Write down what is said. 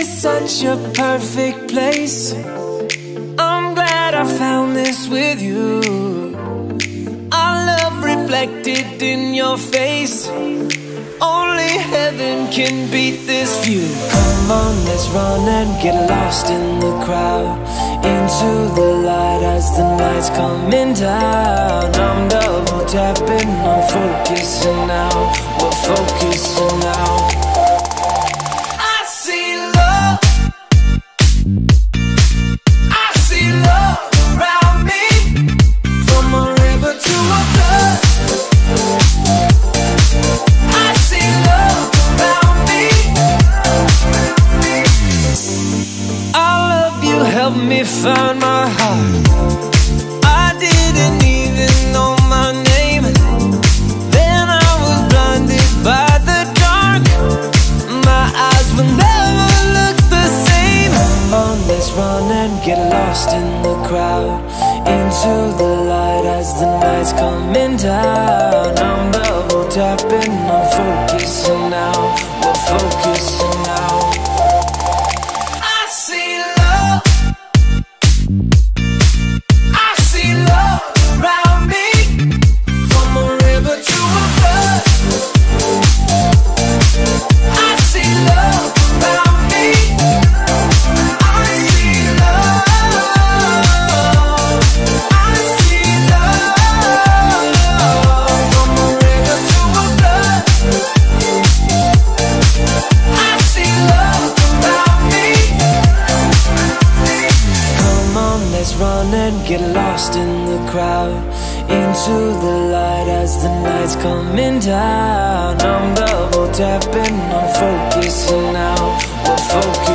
is such a perfect place. I'm glad I found this with you. Our love reflected in your face. Only heaven can beat this view. Come on, let's run and get lost in the crowd, into the light as the night's coming down. I'm double tapping, I'm focusing now. We're focusing now. I see love, I see love around me. From a river to a flood, I see love around me. All of you helped me find my heart. I didn't even know my name. Then I was blinded by the dark. My eyes will never look the same. Come on, let's run and get lost in the crowd, into the light as the night's coming down. I'm double tapping, I'm focusing now. We're focusing now. I see love, I see love around me. From a river to a flood, I see love around me. I see love, I see love. From a river to a flood, I see love around me. Come on, let's run and get lost in the crowd, into the light as the night's coming down. I'm double tapping, I'm focusing now. We're focusing.